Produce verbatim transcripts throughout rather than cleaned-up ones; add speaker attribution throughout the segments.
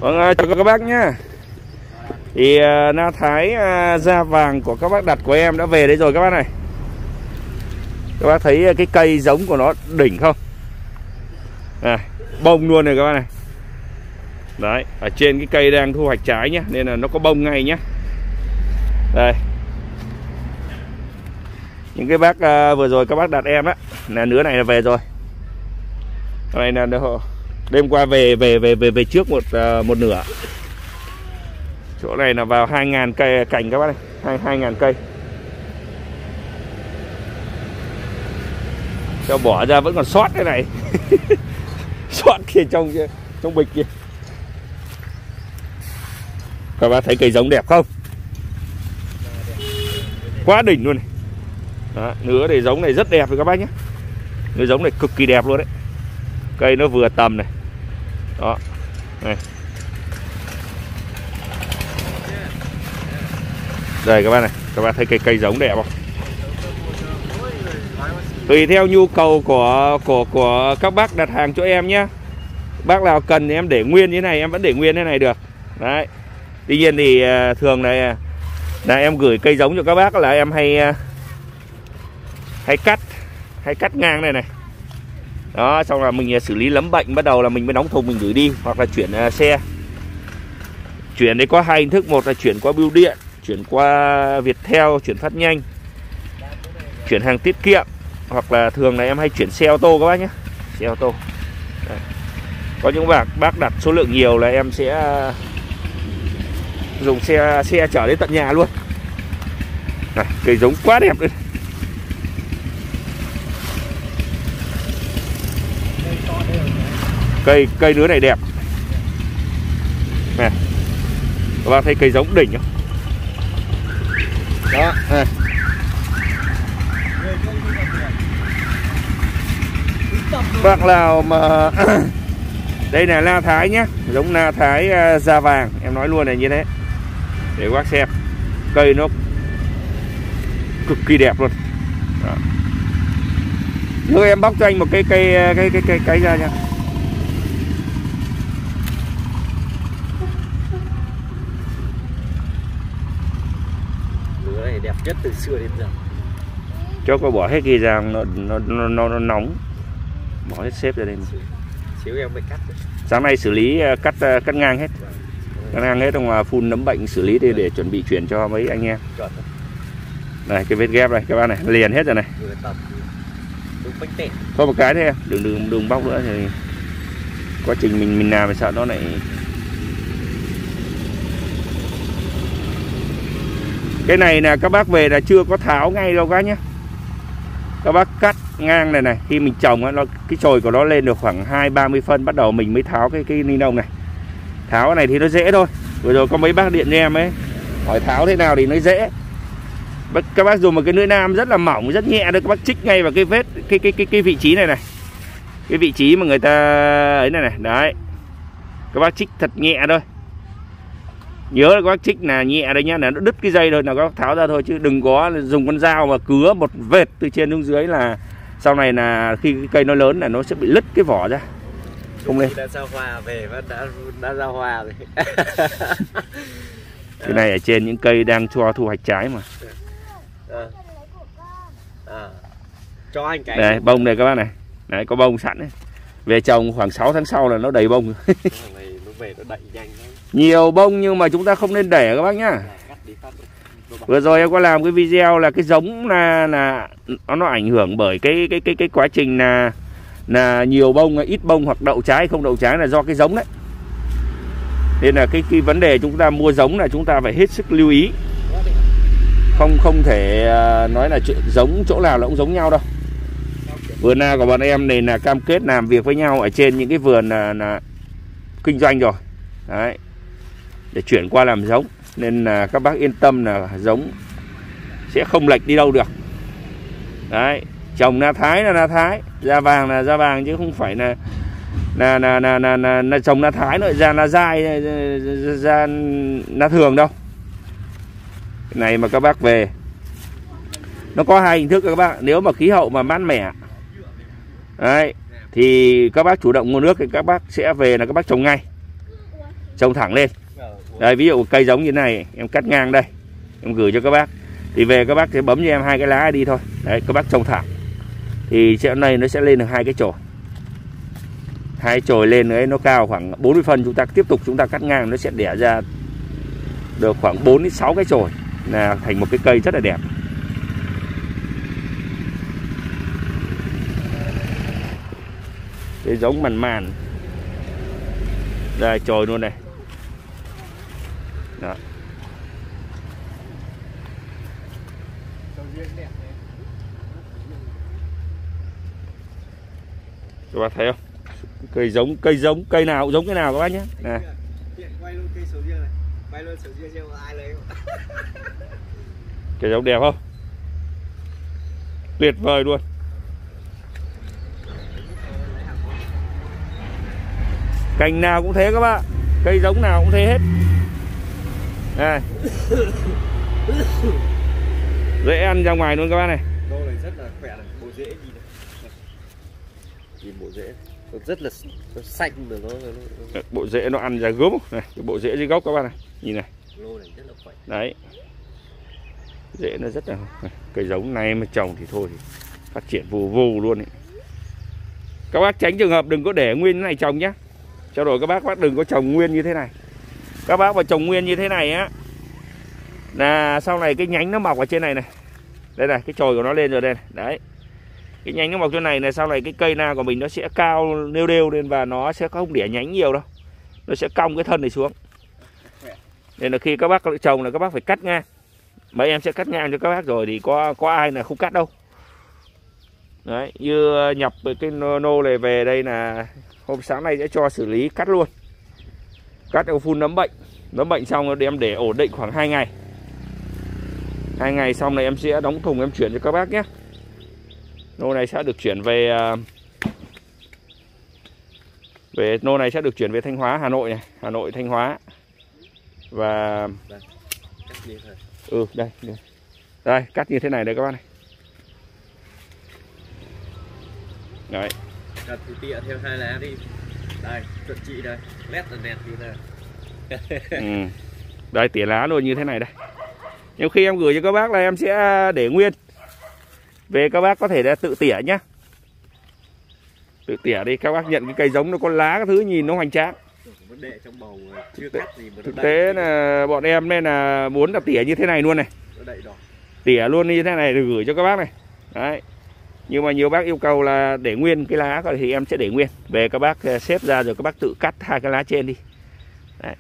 Speaker 1: Vâng, chào các bác nhá. Thì uh, Na Thái uh, da vàng của các bác đặt của em đã về đấy rồi các bác này. Các bác thấy cái cây giống của nó đỉnh không? À, bông luôn này các bác này. Đấy, ở trên cái cây đang thu hoạch trái nhá, nên là nó có bông ngay nhá. Đây. Những cái bác uh, vừa rồi các bác đặt em á, là nứa này là về rồi. Cái này là đêm qua về về về về về trước một uh, một nửa. Chỗ này là vào hai ngàn cây cành các bác này, hai hai ngàn cây. Cho bỏ ra vẫn còn sót cái này. Sót kia trong trong bịch kia. Các bác thấy cây giống đẹp không? Quá đỉnh luôn này. Đó, nứa này giống này rất đẹp rồi các bác nhé. Nứa giống này cực kỳ đẹp luôn đấy. Cây nó vừa tầm này. Đó. Này. Đây các bác này, các bác thấy cây cây giống đẹp không? Tùy theo nhu cầu của của của các bác đặt hàng cho em nhé. Bác nào cần thì em để nguyên như thế này, em vẫn để nguyên thế này được. Đấy. Tuy nhiên thì thường này là em gửi cây giống cho các bác là em hay hay cắt hay cắt ngang này này. Đó, xong là mình xử lý lấm bệnh, bắt đầu là mình mới đóng thùng mình gửi đi, hoặc là chuyển uh, xe. Chuyển đấy có hai hình thức, một là chuyển qua bưu điện, chuyển qua Viettel, chuyển phát nhanh, chuyển hàng tiết kiệm, hoặc là thường là em hay chuyển xe ô tô các bác nhé, xe ô tô. Đấy. Có những bác bác đặt số lượng nhiều là em sẽ dùng xe xe chở đến tận nhà luôn. Này, cây giống quá đẹp đấy. Cây cây nứa này đẹp. Này. Các bác thấy cây giống đỉnh không? Đó, này. Bác nào mà đây là Na Thái nhé, giống Na Thái uh, da vàng, em nói luôn này như thế. Để bác xem. Cây nó cực kỳ đẹp luôn. Đó. Nếu em bóc cho anh một cái cây cây cây cây cây ra nha.
Speaker 2: Nứa này đẹp nhất từ xưa đến giờ.
Speaker 1: Cho cô bỏ hết kia ra, nó nó nó, nó, nó nóng. Bỏ hết xếp ra đây.
Speaker 2: Xíu em mới cắt. Sáng
Speaker 1: nay xử lý cắt cắt ngang hết. Cắt ngang hết, mà phun nấm bệnh xử lý để để chuẩn bị chuyển cho mấy anh em. Này cái vết ghép này các bạn này, liền hết rồi này. Thôi một cái thế em, đừng đừng đừng bóc nữa thì quá trình mình mình làm thì sợ nó lại. Cái này là các bác về là chưa có tháo ngay đâu các nhé. Các bác cắt ngang này này, khi mình trồng nó cái chồi của nó lên được khoảng hai ba mươi phân, bắt đầu mình mới tháo cái cái ni lông này. Tháo cái này thì nó dễ thôi. Vừa rồi có mấy bác điện cho em ấy hỏi tháo thế nào thì nó dễ. Các bác dùng một cái lưỡi nam rất là mỏng, rất nhẹ được, các bác trích ngay vào cái vết cái cái cái cái vị trí này này. Cái vị trí mà người ta ấy này này, đấy. Các bác trích thật nhẹ thôi. Nhớ là các bác trích là nhẹ đây nhá, là nó đứt cái dây thôi là các bác tháo ra thôi, chứ đừng có dùng con dao mà cứa một vệt từ trên xuống dưới, là sau này là khi cái cây nó lớn là nó sẽ bị lứt cái vỏ ra. Không lên.
Speaker 2: Đã giao hoa về và đã đã giao hoa rồi.
Speaker 1: Cái này ở trên những cây đang cho thu hoạch trái mà.
Speaker 2: À. À. Cho anh cái.
Speaker 1: Đây, bông này các bác này. Đấy, có bông sẵn đấy. Về trồng khoảng sáu tháng sau là nó đầy bông.
Speaker 2: Này nó về nó đậy nhanh lắm.
Speaker 1: Nhiều bông nhưng mà chúng ta không nên để các bác nhá. Vừa rồi em có làm cái video là cái giống là là nó nó ảnh hưởng bởi cái cái cái cái quá trình là là nhiều bông, ít bông, hoặc đậu trái không đậu trái là do cái giống đấy. Nên là cái cái vấn đề chúng ta mua giống là chúng ta phải hết sức lưu ý. Không không thể nói là giống chỗ nào là cũng giống nhau đâu. Vườn na của bọn em này là cam kết làm việc với nhau ở trên những cái vườn là, là kinh doanh rồi. Đấy. Để chuyển qua làm giống. Nên là các bác yên tâm là giống sẽ không lệch đi đâu được. Đấy. Trồng Na Thái là Na Thái, da vàng là da vàng, chứ không phải là là là là là, là, là trồng Na Thái nữa ra Na dai ra Na thường đâu. Cái này mà các bác về nó có hai hình thức các bác. Nếu mà khí hậu mà mát mẻ đấy thì các bác chủ động nguồn nước thì các bác sẽ về là các bác trồng ngay. trồng thẳng lên. Đây, ví dụ cây giống như thế này em cắt ngang đây, em gửi cho các bác, thì về các bác sẽ bấm cho em hai cái lá đi thôi. Đấy, các bác trồng thẳng thì chỗ này nó sẽ lên được hai cái chồi, hai chồi lên đấy, nó cao khoảng bốn mươi phân. Chúng ta tiếp tục chúng ta cắt ngang, nó sẽ đẻ ra được khoảng bốn đến sáu cái chồi, là thành một cái cây rất là đẹp. Cái giống màn màn đây, chồi luôn này. Đó. Các bác thấy không? Cây giống, cây giống, cây nào cũng giống cái nào các bác nhé. Này. Cây giống đẹp không? Tuyệt vời luôn. Cành nào cũng thế các bác, cây giống nào cũng thế hết. Đây. Dễ ăn ra ngoài luôn các bác này.
Speaker 2: Lô này rất là khỏe này, bộ rễ gì này. Nhìn bộ rễ nó rất là nó xanh rồi nó, nó...
Speaker 1: Bộ rễ nó ăn ra gốm này, cái bộ rễ dưới gốc các bác này, nhìn này.
Speaker 2: Lô này rất là khỏe.
Speaker 1: Đấy. Rễ nó rất là cây giống này mà trồng thì thôi thì phát triển vù vù luôn ấy. Các bác tránh trường hợp đừng có để nguyên thế này trồng nhé. Cho rồi các bác bác đừng có trồng nguyên như thế này. Các bác mà trồng nguyên như thế này á là sau này cái nhánh nó mọc ở trên này này. Đây này, cái chồi của nó lên rồi đây này. Đấy. Cái nhánh nó mọc trên này này, sau này cái cây na của mình nó sẽ cao nêu đều lên và nó sẽ không đẻ nhánh nhiều đâu. Nó sẽ cong cái thân này xuống. Nên là khi các bác trồng là các bác phải cắt ngang. Mấy em sẽ cắt ngang cho các bác rồi thì có có ai là không cắt đâu. Đấy, như nhập cái nô này về đây là hôm sáng nay sẽ cho xử lý cắt luôn. Cắt ở phun nấm bệnh. Nấm bệnh xong rồi đem để ổn định khoảng hai ngày. Hai ngày xong này em sẽ đóng thùng em chuyển cho các bác nhé. Nô này sẽ được chuyển về về nô này sẽ được chuyển về Thanh Hóa, Hà Nội này, Hà Nội, Thanh Hóa. Và
Speaker 2: đây, cắt như thế.
Speaker 1: Ừ, đây, đây. Đây, cắt như thế này đây các bác này. Đấy.
Speaker 2: Cắt thì tỉa thêm hai lá đi. Đây, chuẩn chị đây, lét là nẹt như thế này.
Speaker 1: Ừ. Đây, tỉa lá luôn như thế này đây. Nhưng khi em gửi cho các bác là em sẽ để nguyên. Về các bác có thể là tự tỉa nhá. Tự tỉa đi, các bác nhận cái cây giống nó có lá các thứ nhìn nó hoành tráng.
Speaker 2: Vấn đề trong bầu chưa cắt gì mà
Speaker 1: thực tế là bọn em nên là muốn là tỉa như thế này luôn này.
Speaker 2: Nó đậy đỏ.
Speaker 1: Tỉa luôn như thế này để gửi cho các bác này. Đấy. Nhưng mà nhiều bác yêu cầu là để nguyên cái lá thì em sẽ để nguyên. Về các bác xếp ra rồi các bác tự cắt hai cái lá trên đi. Đấy.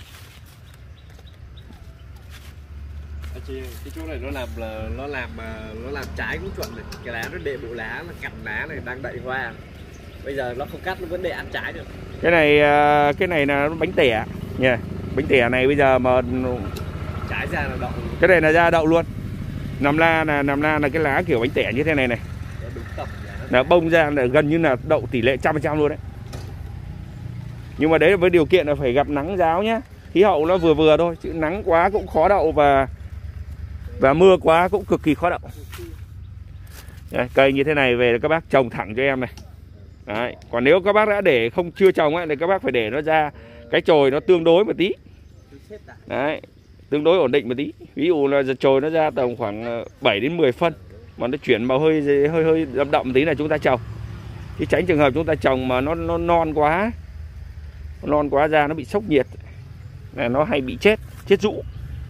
Speaker 2: Cái chỗ này nó làm là nó làm nó làm trái cũng chuẩn này. Cái lá nó đệ bộ lá là cành lá này đang đậy hoa. Bây giờ nó không cắt nó vẫn để ăn trái được.
Speaker 1: Cái này cái này là bánh tẻ nha. Yeah. Bánh tẻ này bây giờ mà
Speaker 2: trái ra là đậu.
Speaker 1: Cái này là ra đậu luôn. Nằm la là nằm la là cái lá kiểu bánh tẻ như thế này này.
Speaker 2: Nó đúng tầm
Speaker 1: là bông ra là gần như là đậu tỷ lệ trăm phần trăm luôn đấy. Nhưng mà đấy là với điều kiện là phải gặp nắng ráo nhá. Khí hậu nó vừa vừa thôi, chứ nắng quá cũng khó đậu và và mưa quá cũng cực kỳ khó đậu. Đấy, cây như thế này về các bác trồng thẳng cho em này. Đấy. Còn nếu các bác đã để không chưa trồng ấy, thì các bác phải để nó ra cái chồi nó tương đối một tí. Đấy, tương đối ổn định một tí. Ví dụ là chồi nó ra tầm khoảng bảy đến mười phân, mà nó chuyển màu hơi hơi hơi đậm đậm tí là chúng ta trồng. Chứ tránh trường hợp chúng ta trồng mà nó nó non quá, nó non quá ra nó bị sốc nhiệt, là nó hay bị chết, chết rũ.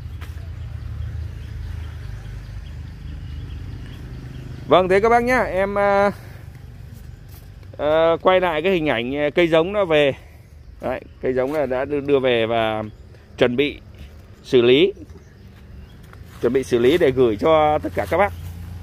Speaker 1: Vâng, thế các bác nhá, em uh, uh, quay lại cái hình ảnh cây giống nó về. Đấy, cây giống là đã đưa về và chuẩn bị xử lý, chuẩn bị xử lý để gửi cho tất cả các bác.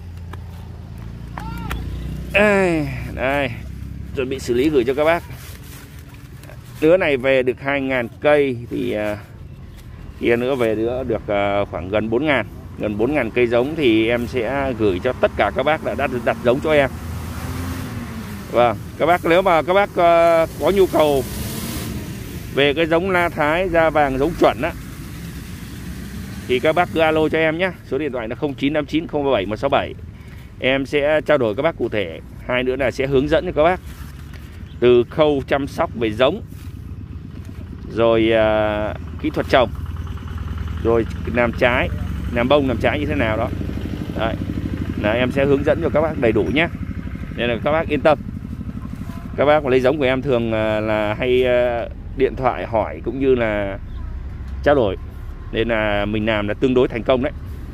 Speaker 1: Đây, đây, chuẩn bị xử lý gửi cho các bác. Đứa này về được hai nghìn cây thì uh, kia nữa về nữa được uh, khoảng gần bốn nghìn. Gần bốn nghìn cây giống thì em sẽ gửi cho tất cả các bác đã, đã đặt giống cho em. Vâng, các bác nếu mà các bác uh, có nhu cầu về cái giống La Thái da vàng giống chuẩn á, thì các bác cứ alo cho em nhé. Số điện thoại là không chín năm chín không ba bảy một sáu bảy. Em sẽ trao đổi các bác cụ thể. Hai nữa là sẽ hướng dẫn cho các bác từ khâu chăm sóc về giống, rồi à, kỹ thuật trồng, rồi làm trái, làm bông, làm trái như thế nào đó. Đấy, là em sẽ hướng dẫn cho các bác đầy đủ nhé, nên là các bác yên tâm. Các bác mà lấy giống của em thường là hay điện thoại hỏi cũng như là trao đổi, nên là mình làm là tương đối thành công đấy.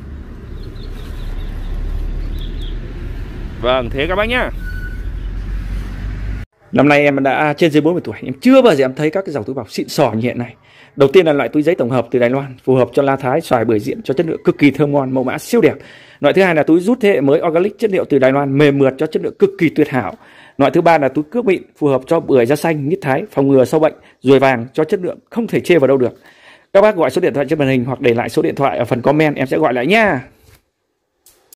Speaker 1: Vâng, thế các bác nhá.
Speaker 3: Năm nay em đã trên dưới bốn mươi tuổi, em chưa bao giờ em thấy các cái dòng túi bọc xịn sò như hiện nay. Đầu tiên là loại túi giấy tổng hợp từ Đài Loan, phù hợp cho la thái, xoài, bưởi diễn, cho chất lượng cực kỳ thơm ngon, mẫu mã siêu đẹp. Loại thứ hai là túi rút thế hệ mới organic, chất liệu từ Đài Loan, mềm mượt, cho chất lượng cực kỳ tuyệt hảo. Loại thứ ba là túi cước mịn, phù hợp cho bưởi da xanh, mít thái, phòng ngừa sâu bệnh, ruồi vàng, cho chất lượng không thể chê vào đâu được. Các bác gọi số điện thoại trên màn hình hoặc để lại số điện thoại ở phần comment, em sẽ gọi lại nha.